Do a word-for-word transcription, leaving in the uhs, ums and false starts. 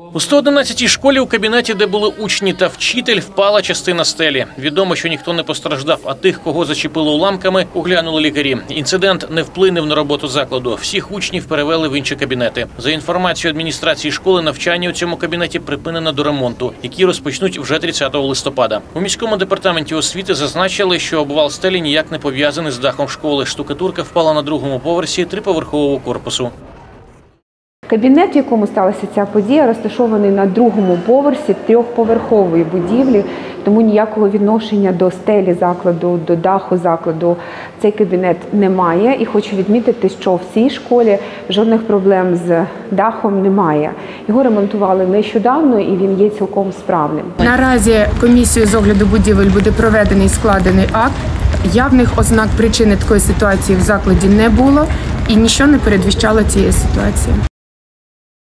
У сто одинадцятій школі у кабінеті, де були учні та вчитель, впала частина стелі. Відомо, що ніхто не постраждав, а тих, кого зачепило уламками, оглянули лікарі. Інцидент не вплинув на роботу закладу. Всіх учнів перевели в інші кабінети. За інформацією адміністрації школи, навчання у цьому кабінеті припинено до ремонту, який розпочнуть вже тридцятого листопада. У міському департаменті освіти зазначили, що обвал стелі ніяк не пов'язаний з дахом школи. Штукатурка впала на другому поверсі триповерхового корпусу. Кабінет, в якому сталася ця подія, розташований на другому поверсі трьохповерхової будівлі, тому ніякого відношення до стелі закладу, до даху закладу цей кабінет не має. І хочу відмітити, що в цій школі жодних проблем з дахом немає. Його ремонтували нещодавно і він є цілком справним. Наразі комісією з огляду будівель буде проведений і складений акт. Явних ознак причини такої ситуації в закладі не було і нічого не передвіщало цієї ситуації.